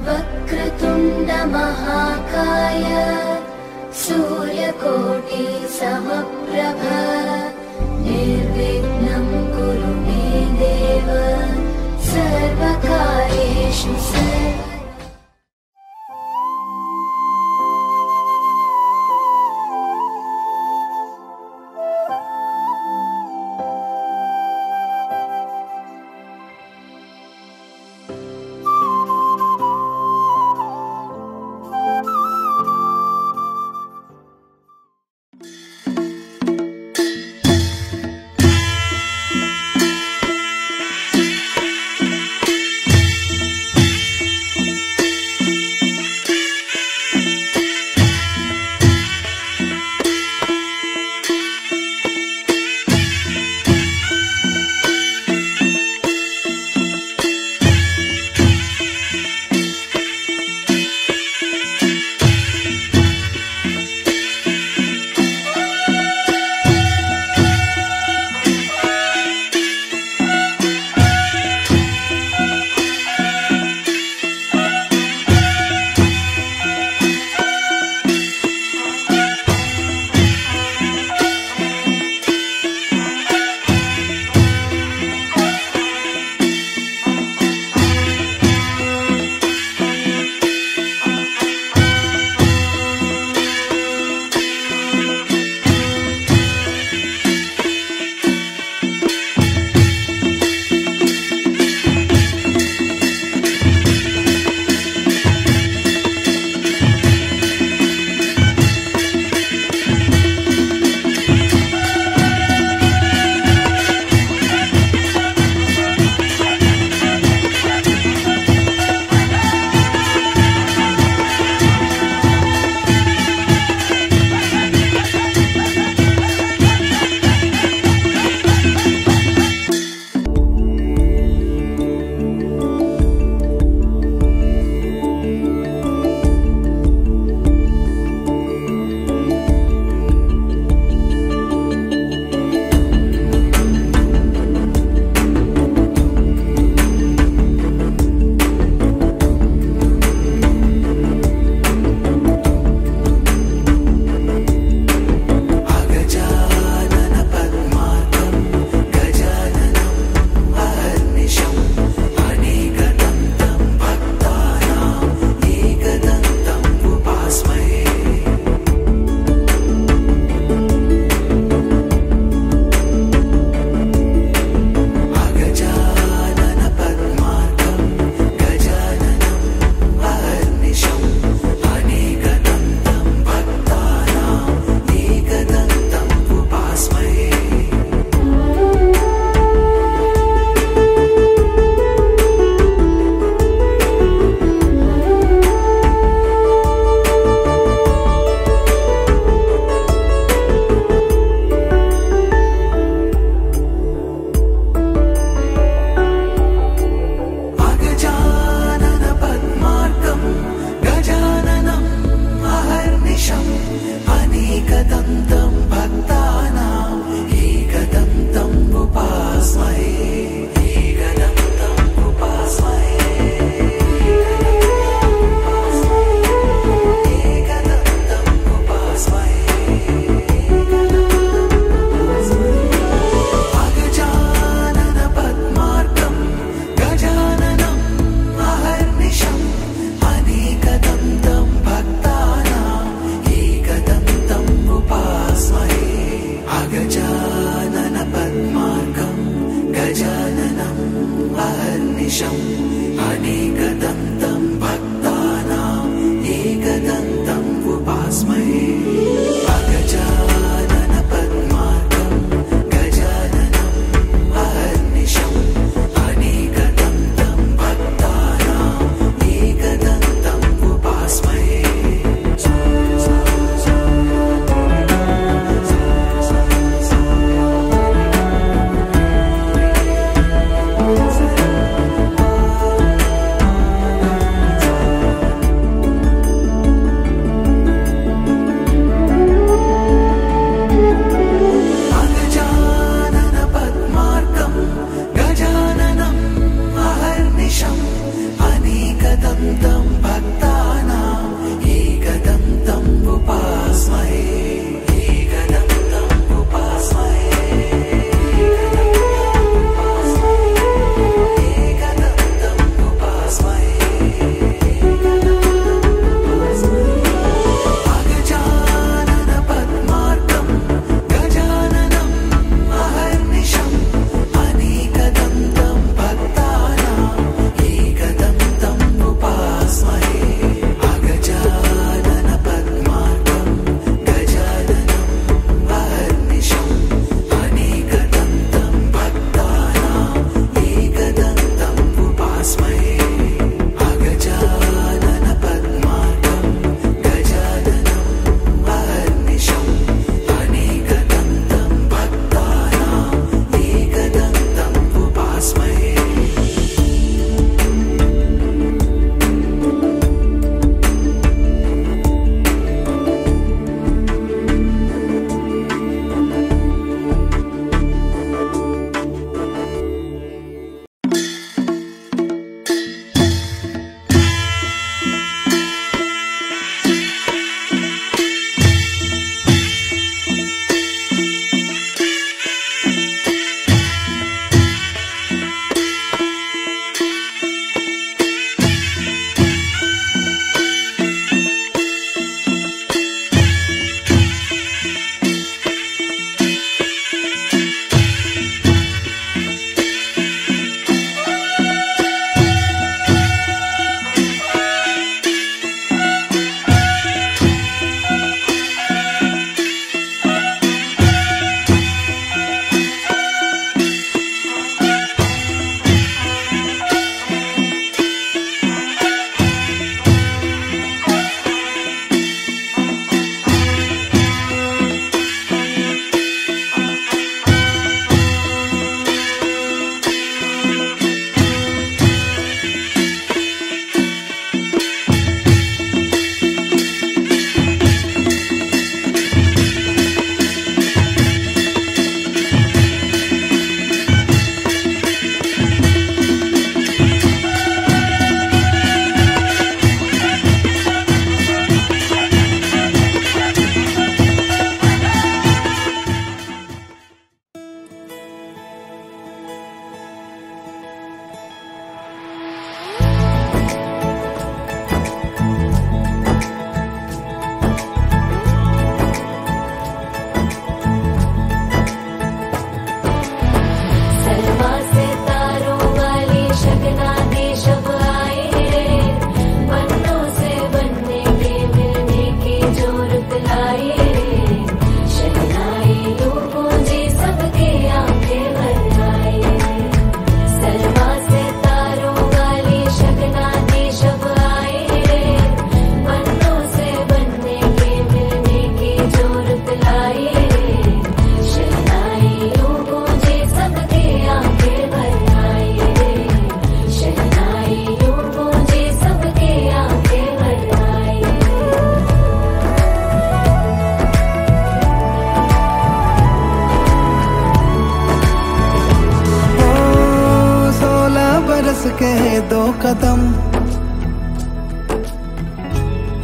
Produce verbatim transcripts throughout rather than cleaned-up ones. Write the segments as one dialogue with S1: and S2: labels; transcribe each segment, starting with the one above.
S1: वक्रतुण्ड महाकाय सूर्यकोटि समप्रभ निर्विघ्नं कुरु मे देव सर्वकार्येषु सर्वदा।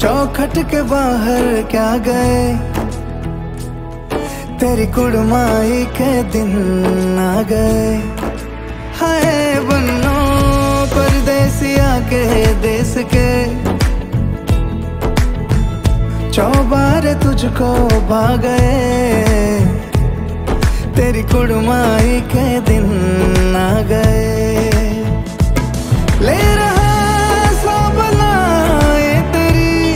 S2: चौखट के बाहर क्या गए, तेरी कुड़माई के दिन आ गए। हाय बन्नो परदेसिया के देश के, चौबारे तुझको भा गए, तेरी कुड़माई के दिन आ गए। ले रहा सौ बलाए तेरी,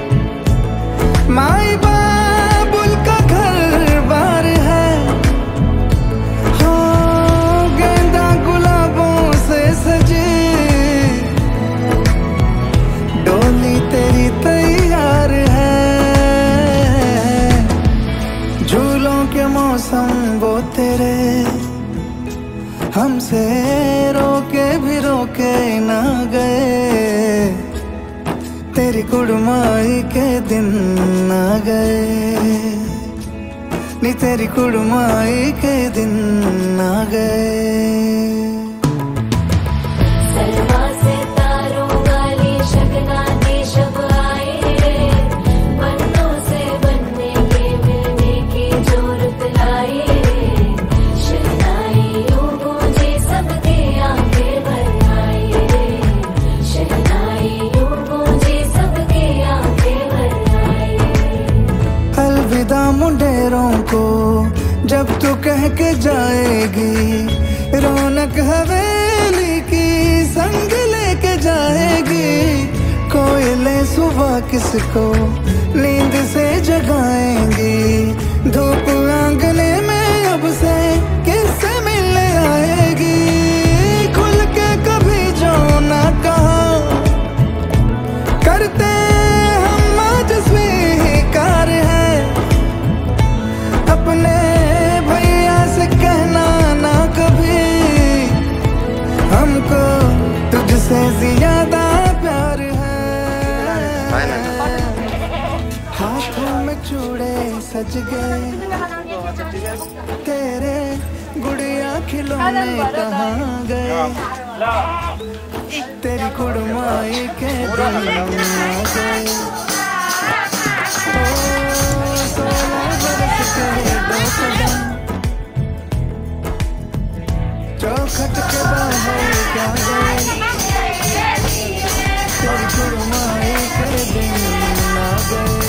S2: माई बाबुल का घर बार है, हो गेंदा गुलाबों से सजी डोली तेरी तैयार है। झूलों के मौसम वो तेरे, हमसे रोके भी रोके ना गए, तेरी कुड़माई के दिन आ गए, नी तेरी कुड़माई के दिन आ गए। मुंडेरों को जब तू कह के जाएगी, रौनक हवेली की संग लेके जाएगी। कोयले सुबह किसको नींद से जगाएंगी, धूप आंगने में अब से किससे मिलने आएगी। खुल के कभी जो ना कहा करते हम आज स्वीकार है, अपने भैया से कहना ना कभी, हमको तुझसे ज्यादा प्यार है। हाथों में चूड़े सज गए, तेरे गुड़िया खिलौने कहाँ गए, तेरी कुड़माई के दिन आ गए। चौखट के बाहर क्या गए, तेरी कुड़माई के दिन आ गए,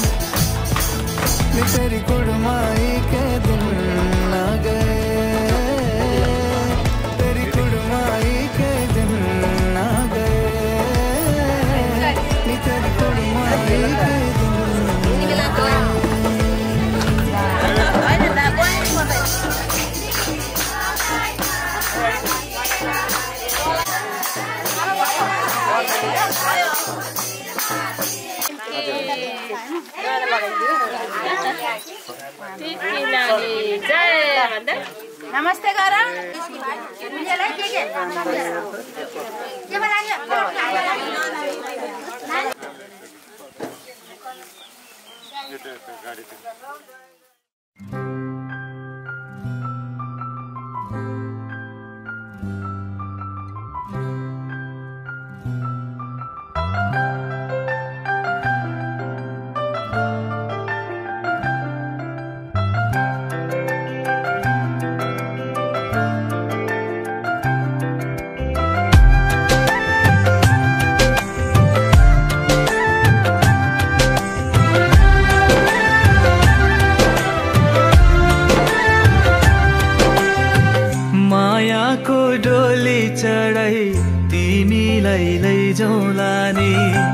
S2: तेरी कुड़माई के दिन आ गए, तेरी कुड़माई के दिन आ गए, तेरी कुड़माई के दिन आ गए।
S3: नमस्ते गारा
S4: चढाई तिमीलाई लैजाउला नि,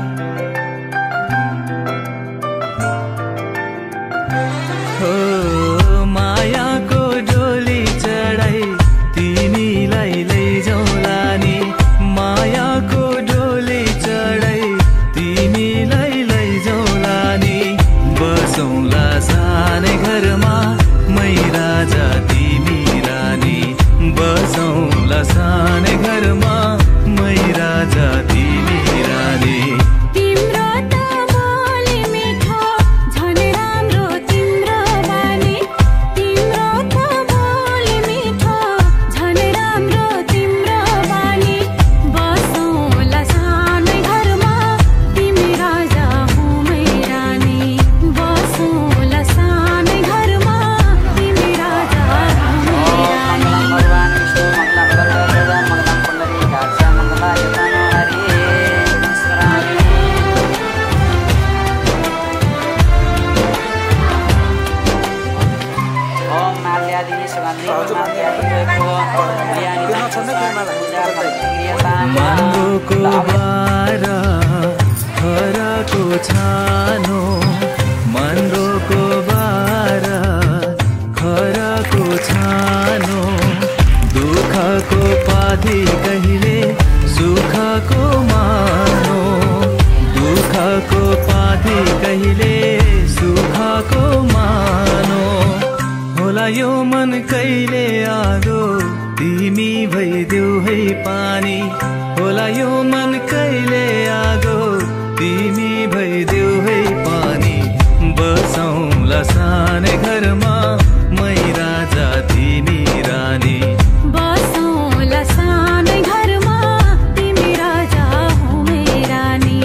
S4: हो मायाको डोली चढाई तिमीलाई लैजाउला नि, मायाको डोली चढाई तिमीलाई लैजाउला नि। बसौँला सानै घरमा मै राजा तिमी रानी, बसौँला सानै घरमा मै राजा तिमी रानी। कहिले सुखको मानो होला यो मन कहिले आगो तिमी भइदेऊ है पानी होला यो मन कहिले आगो तिमी भइदेऊ है पानी बसौँला सानै घरमा मै राजा तिमी रानी
S5: बसौँला सानै घरमा तिमी राजा हो मै रानी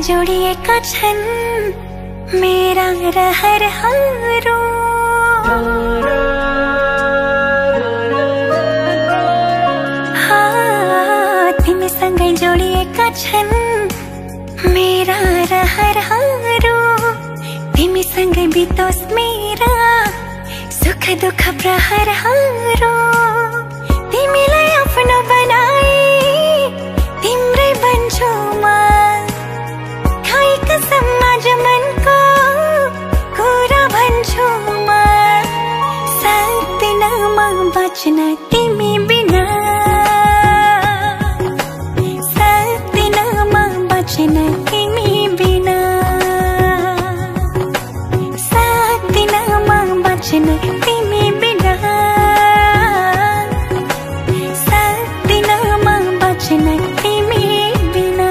S6: जोडिएका छन् मेरा रहरहरू तिमीसँगै जोडिएका छन् मेरा रहरहरू तिमीसँगै बितोस् मेरा सुख दुःख प्रहरहरू तिमीलाई आफ्नो बनाए तिम्रै बन्छु म खाई कसम आज मनको कुरा भन्छु म सक्दिन म बच्न तिमी बिना सक्दिन म बच्न तिमी बिना सक्दिन म बच्न तिमी बिना सक्दिन म बच्न तिमी बिना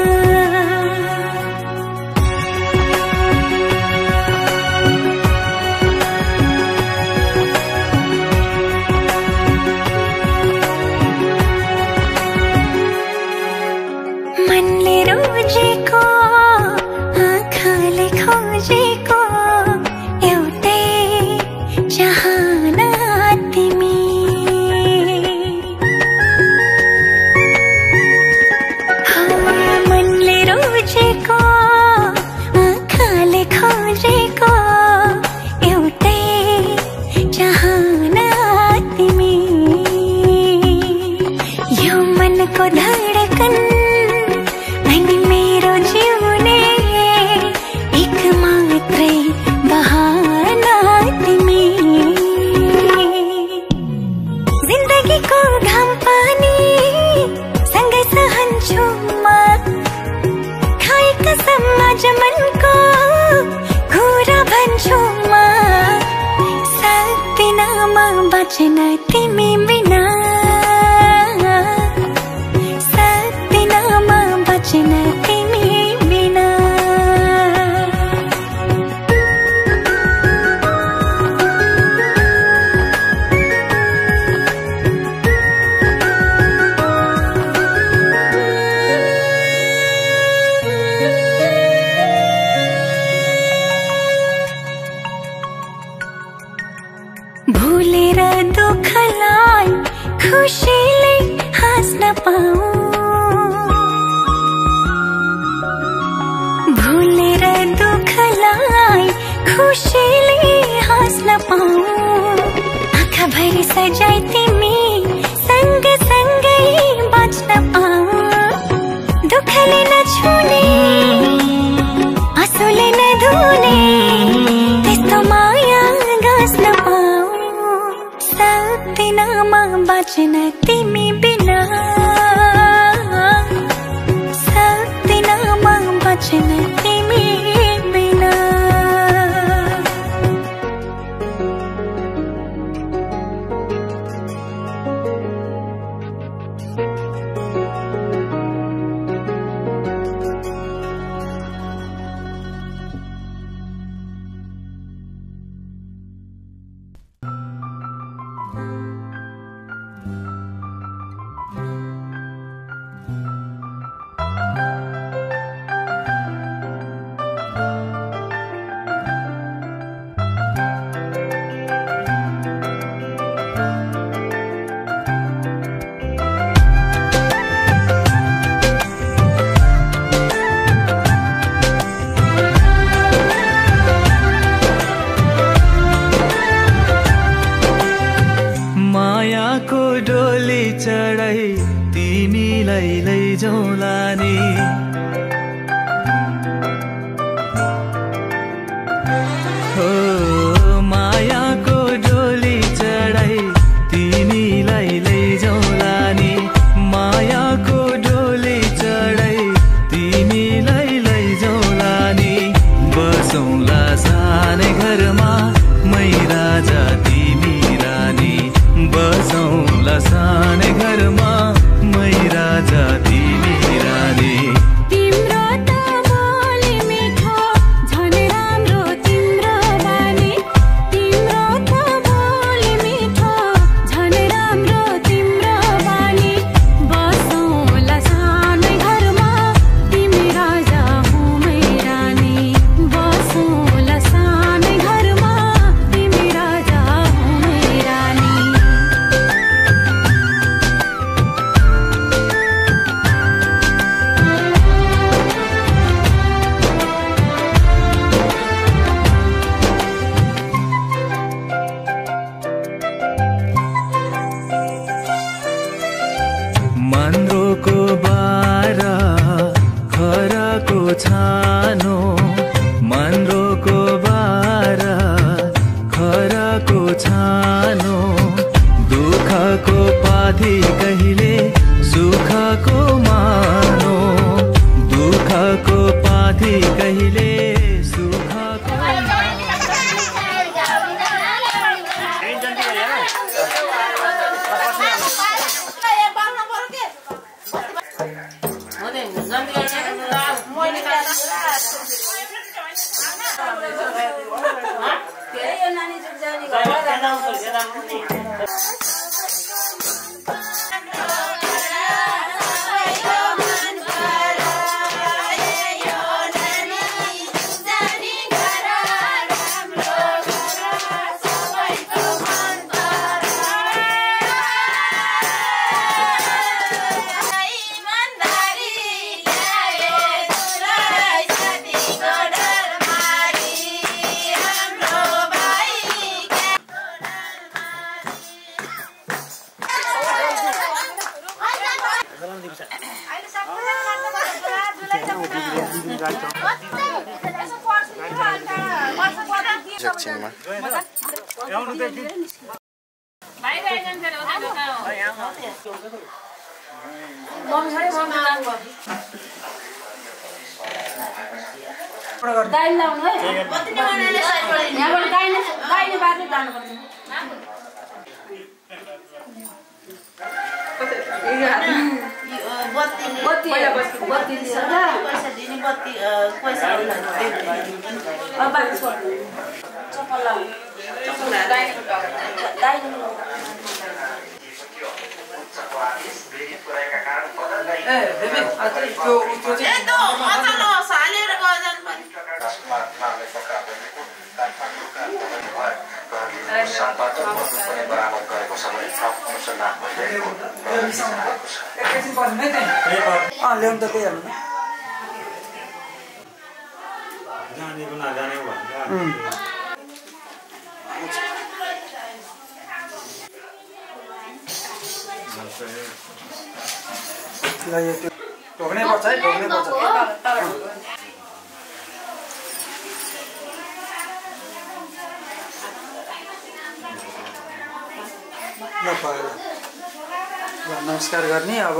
S6: मनले रोजेको आँखाले खोजेको एउटै चाहना तिमी मनले रोजेको आँखाले खोजेको एउटै चाहना तिमी यो मनको धडकन अनि मेरो जिउने एक मात्रै बहाना तिमी जिन्दगीको घाम पानी सँगै सहन्छु म खाई कसम आज मनको कुरा भन्छु म सक्दिन म बच्न तिमी बिना सक्दिन म बच्न तिमी बिना भुलेर दुःखलाई खुसीले हाँस्न पाऊँ भुलेर दुःखलाई खुसीले हाँस्न पाऊँ आँखाभरि सजाई तिमी सँग सँगै बाँच्न पाऊँ दुःखले नछुने आँसुले नधुने त्यस्तो माया गाँस्न पाऊँ सक्दिन म बच्न तिमी बिना सक्दिन म बच्न तिमी बिना
S4: मायाको डोली चढाई तिमीलाई लैजाउँला नि हो मायाको डोली चढाई तिमीलाई लैजाउँला नि मायाको डोली चढाई तिमीलाई लैजाउँला नि बसौँला सानै घरमा मै राजा तिमी रानी बसौँला सानै घरमा मै राजा तिमी रानी
S5: तिम्रो त बोली मिठो झन् राम्रो तिम्रो बानी तिम्रो त बोली मिठो झन् राम्रो तिम्रो बानी बसौँला सानै घरमा तिमी राजा हुँ
S2: एकछिनमा
S3: दाइले लाउनु है यहाँबाट दाइने दाइने बाटो जानुपर्छ बत्ती बत्ती बत्ती पैसा दिने बत्ती पैसा अब बाटो चप्पल लाउनु चप्पल दाइने दाइने ए बेबी अझै त्यो त्यो चाहिँ ए त्यो मचालो सालेर गजन पनि
S7: ल्याउनु त त्यही हाल्नु
S8: जानेको नजानेको भन्दा
S7: ल यो त्यो ढोक्नै पर्छ है ढोक्नै पर्छ ल भयो ल नमस्कार गर्ने अब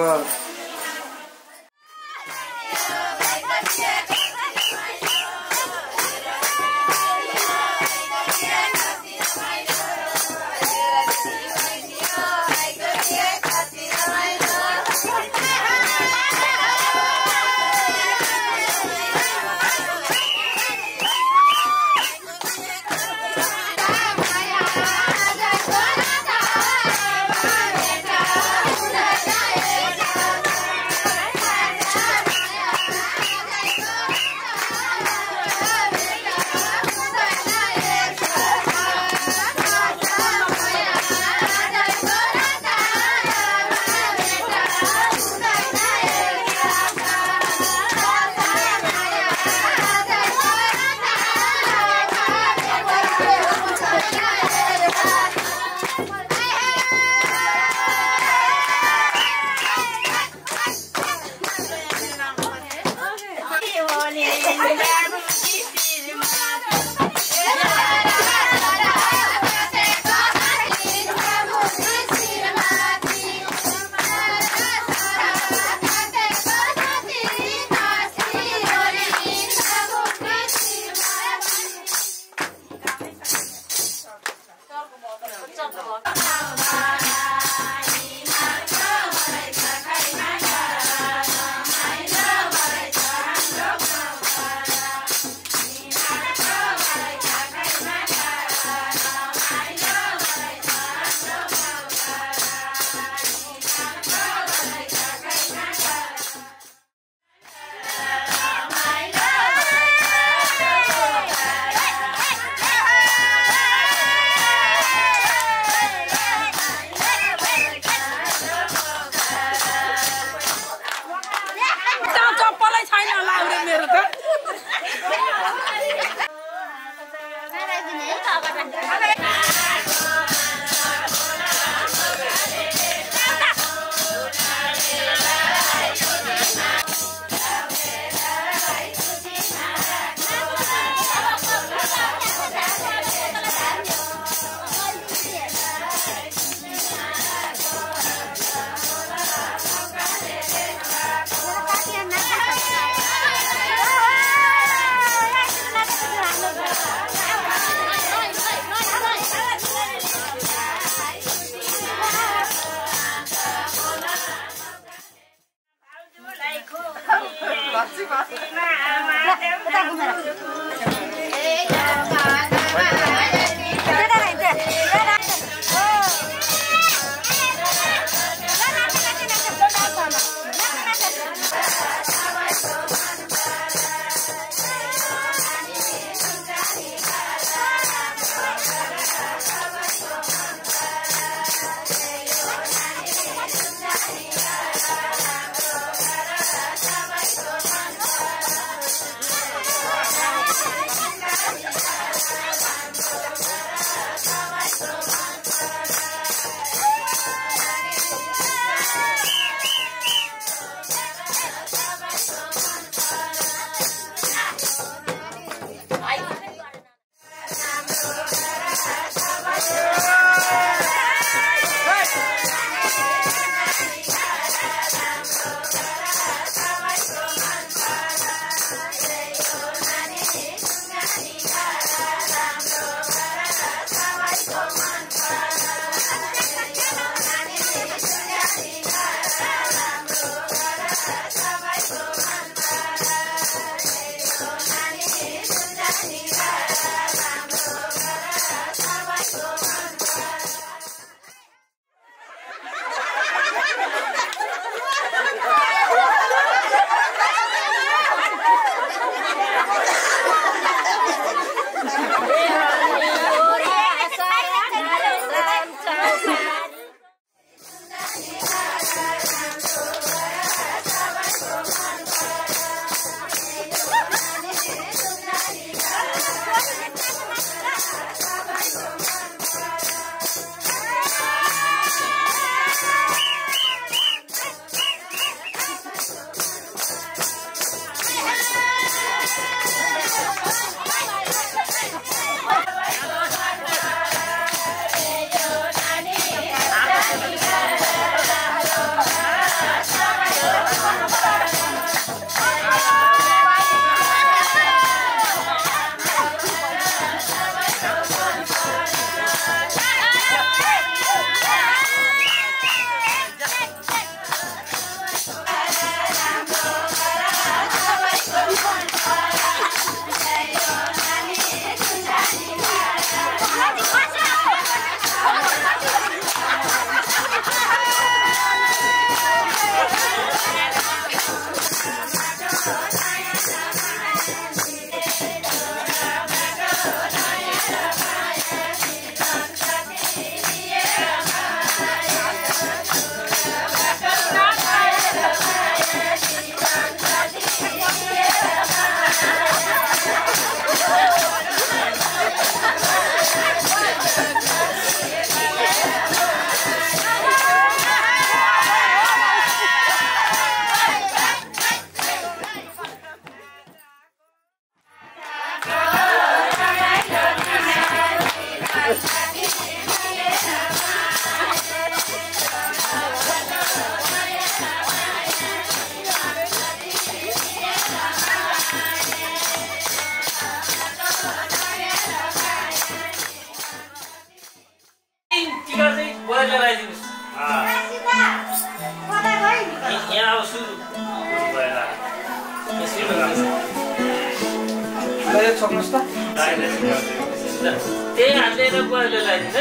S9: त्यही हातले पहिले लगाइदिन्छ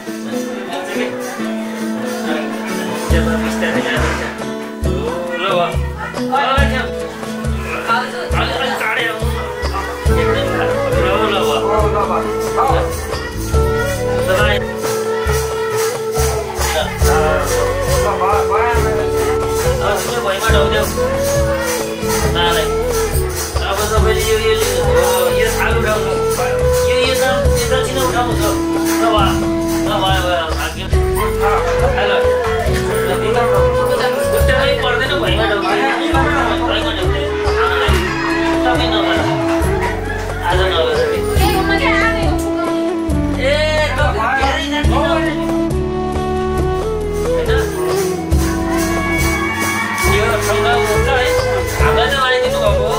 S9: है भैमा ढाउँथ्यौ अब तपाईँले यो यो आलु उठाउनु यो यो दक्षिण उठाउनु छ नभए नभए खुट्टामै पर्दैन भैमा ढाउँथ्यो भैमा ढाउँथ्यो तपाईँ नभएर आज नभएर ए यो ठाउँमा हुन्छ है हामीलाई चाहिँ बनाइदिनु भएको हो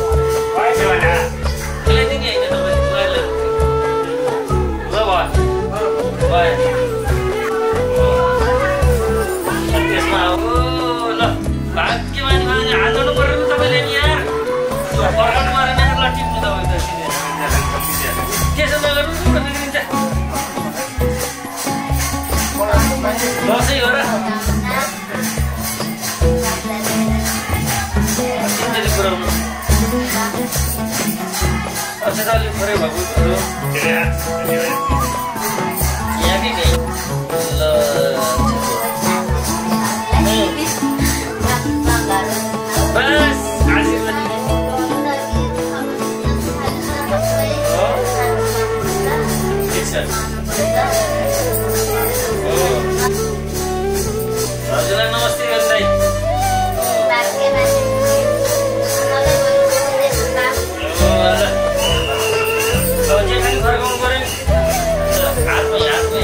S9: मिलाइदिने होइन तपाईँले ल भयो त्यसमा अब ल भाग्यमानी भाग्य हात गर्नु पर्यो नि तपाईँले नि यार फर्काउनु परेन ल टिप्नु तपाईँ त त्यसो नगर्नु बिग्रिन्छ लसै हो र पुऱ्याउनु अझै अलिक थोरै भएको यहाँ कि नि ल बस आशीर्वाद ठिक छ हजुरलाई नमस्ते गर्दै फर्काउनु पऱ्यो हातमै हातमै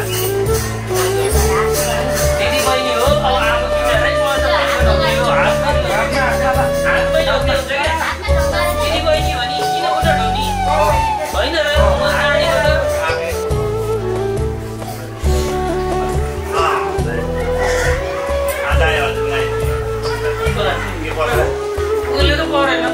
S9: दिदी बहिनी हो अब आएको बिचरै हातमै ढाउँदै हुन्छ क्या दिदी बहिनी हो नि किन उता ढाउने होइन र म उसले त परेन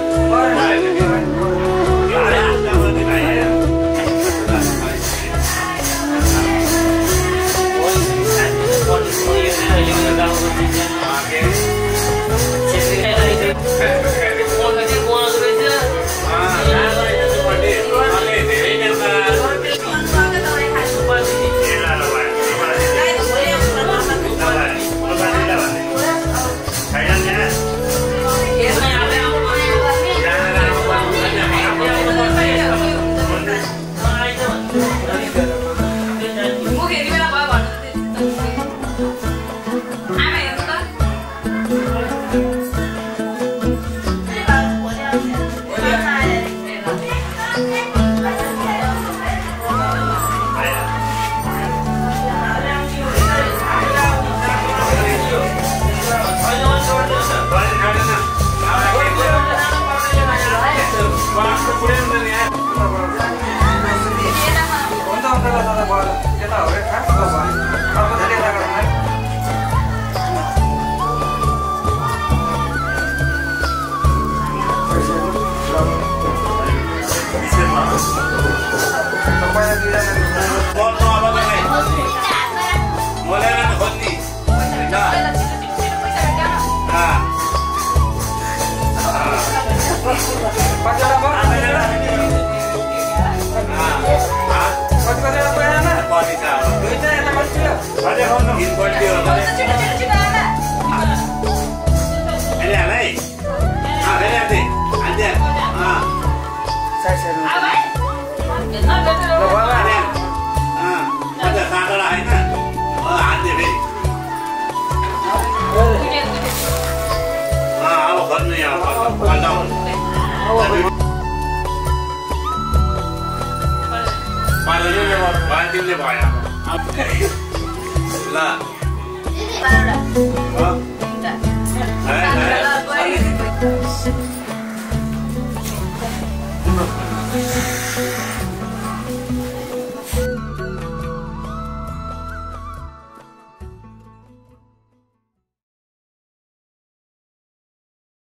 S1: Thank you.